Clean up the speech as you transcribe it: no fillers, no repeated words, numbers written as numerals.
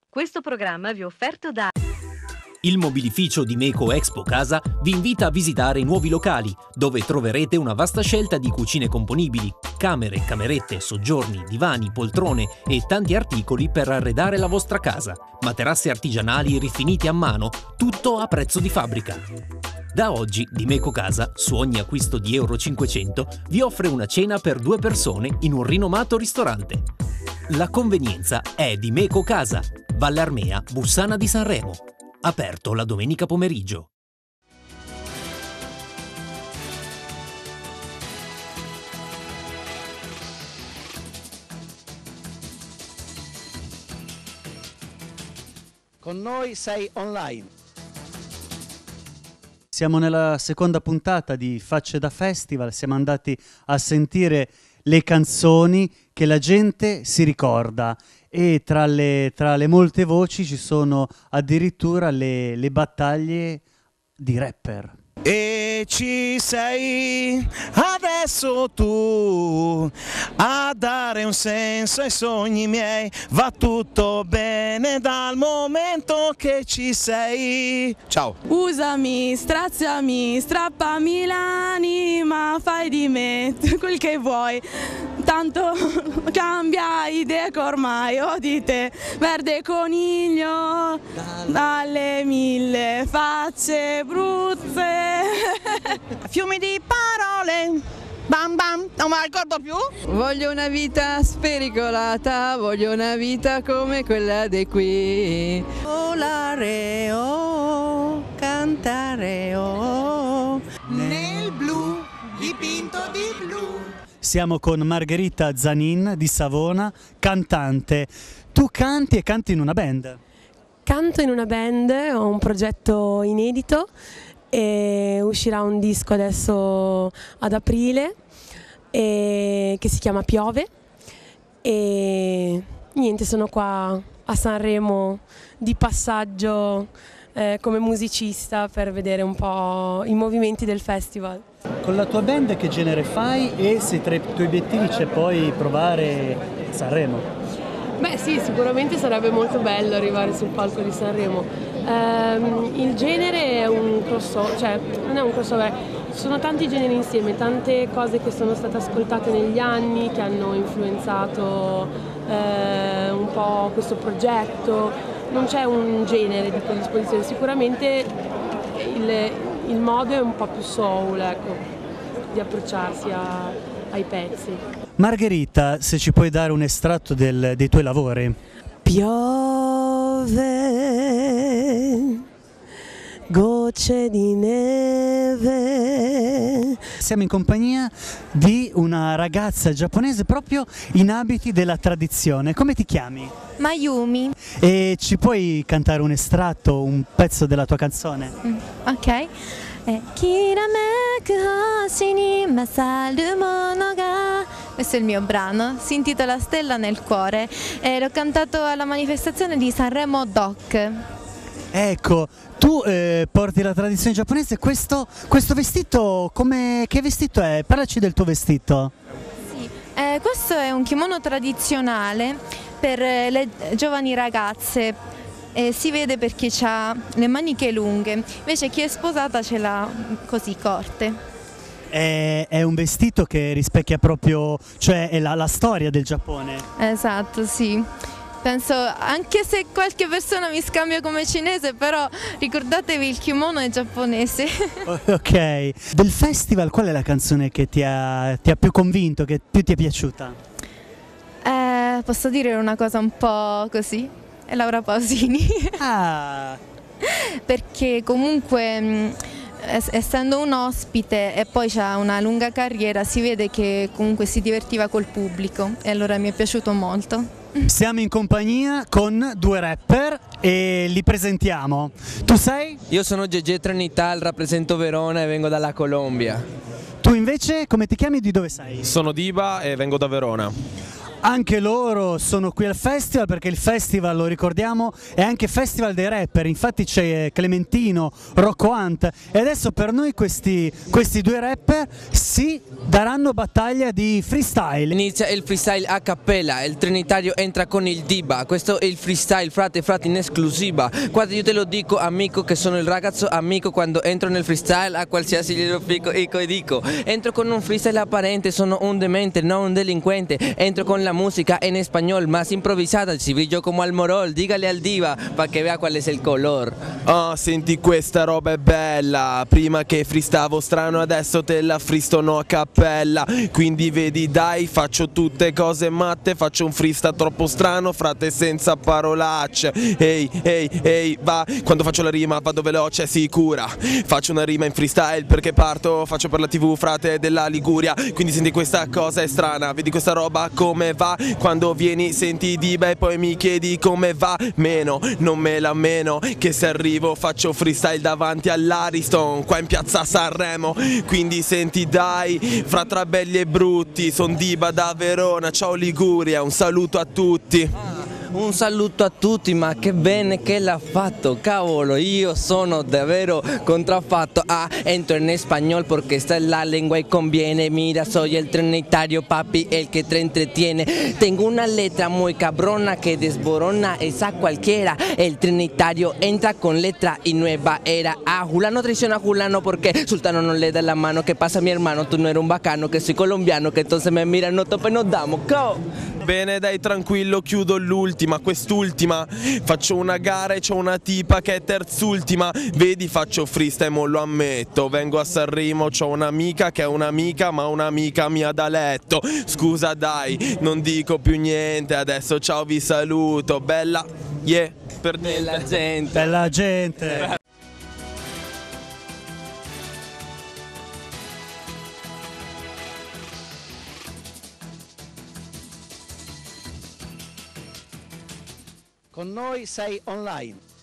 Questo programma vi è offerto da... Il mobilificio di Meco Expo Casa vi invita a visitare i nuovi locali, dove troverete una vasta scelta di cucine componibili, camere, camerette, soggiorni, divani, poltrone e tanti articoli per arredare la vostra casa, materassi artigianali rifiniti a mano, tutto a prezzo di fabbrica. Da oggi di Meco Casa, su ogni acquisto di €500, vi offre una cena per 2 persone in un rinomato ristorante. La convenienza è di Meco Casa, Valle Armea, Bussana di Sanremo. Aperto la domenica pomeriggio. Con noi sei online. Siamo nella seconda puntata di Facce da Festival, siamo andati a sentire le canzoni che la gente si ricorda e tra le molte voci ci sono addirittura le battaglie di rapper. E ci sei adesso tu a dare un senso ai sogni miei. Va tutto bene dal momento che ci sei. Ciao. Usami, straziami, strappami l'anima, fai di me quel che vuoi. Tanto cambia idea che ormai ho di te. Verde coniglio dalle 1000 facce brutte. Fiumi di parole. Bam bam, non me la ricordo più. Voglio una vita spericolata, voglio una vita come quella di qui. Volare, oh, cantare, oh, nel blu, dipinto di blu. Siamo con Margherita Zanin di Savona, cantante. Tu canti e canti in una band? Canto in una band, ho un progetto inedito e uscirà un disco adesso ad aprile che si chiama Piove e niente, sono qua a Sanremo di passaggio come musicista per vedere un po' i movimenti del festival. Con la tua band che genere fai e se tra i tuoi obiettivi c'è poi provare Sanremo? Beh sì, sicuramente sarebbe molto bello arrivare sul palco di Sanremo. Il genere è un crossover, cioè non è un crossover, ci sono tanti generi insieme, tante cose che sono state ascoltate negli anni, che hanno influenzato un po' questo progetto. Non c'è un genere di predisposizione, sicuramente il modo è un po' più soul, ecco, di approcciarsi ai pezzi. Margherita, se ci puoi dare un estratto dei tuoi lavori. Piove, gocce di neve. Siamo in compagnia di una ragazza giapponese proprio in abiti della tradizione. Come ti chiami? Mayumi. E ci puoi cantare un estratto, un pezzo della tua canzone? Ok. Kirameku hoshi ni masaru mono ga. Questo è il mio brano, si intitola Stella nel cuore e l'ho cantato alla manifestazione di Sanremo Doc. Ecco, tu porti la tradizione giapponese, questo vestito, che vestito è? Parlaci del tuo vestito. Sì, questo è un kimono tradizionale per le giovani ragazze. Si vede perché ha le maniche lunghe, invece chi è sposata ce l'ha così corte. È un vestito che rispecchia proprio, cioè è la storia del Giappone. Esatto, sì. Penso, anche se qualche persona mi scambia come cinese, però ricordatevi il kimono è giapponese. Ok. Del festival qual è la canzone che ti ha più convinto, che più ti è piaciuta? Posso dire una cosa un po' così? È Laura Pausini. Ah. Perché comunque essendo un ospite e poi c'ha una lunga carriera, si vede che comunque si divertiva col pubblico e allora mi è piaciuto molto. Siamo in compagnia con 2 rapper e li presentiamo. Tu sei? Io sono Gege Trinital, rappresento Verona e vengo dalla Colombia. Tu invece come ti chiami e di dove sei? Sono Diba e vengo da Verona. Anche loro sono qui al festival perché il festival, lo ricordiamo, è anche festival dei rapper, infatti c'è Clementino, Rocco Hunt e adesso per noi questi due rapper si daranno battaglia di freestyle. Inizia il freestyle a cappella, il Trinitario entra con il Diba, questo è il freestyle frate in esclusiva. Guarda, io te lo dico amico che sono il ragazzo amico, quando entro nel freestyle a qualsiasi glielo fico e dico. Entro con un freestyle apparente, sono un demente, no un delinquente, entro con la música en español más improvisada, si brillo como Almorol, dígale al Diva para que vea cuál es el color. Ah, senti questa roba è bella, prima che freestavo strano adesso te la fristono a cappella, quindi vedi dai faccio tutte cose matte, faccio un freestyle troppo strano frate senza parolacce, ehi va, quando faccio la rima vado veloce sicura, faccio una rima in freestyle perché parto, faccio per la TV frate della Liguria, quindi senti questa cosa è strana, vedi questa roba come va, quando vieni senti Diba e poi mi chiedi come va, meno, non me la meno, che se arrivo faccio freestyle davanti all'Ariston, qua in piazza Sanremo, quindi senti dai, fra tra belli e brutti, son Diba da Verona, ciao Liguria, un saluto a tutti. Un saluto a tutti, ma che bene che l'ha fatto, cavolo, io sono davvero contraffatto. Ah, entro en español porque esta es la lengua y conviene. Mira, soy el trinitario, papi, el que te entretiene. Tengo una letra muy cabrona que desborona esa cualquiera. El trinitario entra con letra y nueva era. Ah, Julano traiciona a Julano porque Sultano no le da la mano. ¿Qué pasa, mi hermano? Tú no eres un bacano, que soy colombiano, que entonces me miran, no tope, nos damos, go! Bene dai tranquillo, chiudo l'ultima, quest'ultima, faccio una gara e c'ho una tipa che è terzultima, vedi faccio freestyle, mo lo ammetto, vengo a Sanremo, c'ho un'amica che è un'amica ma un'amica mia da letto, scusa dai, non dico più niente, adesso ciao vi saluto, bella, yeah, per Bella gente. Bella gente. Con noi sei online.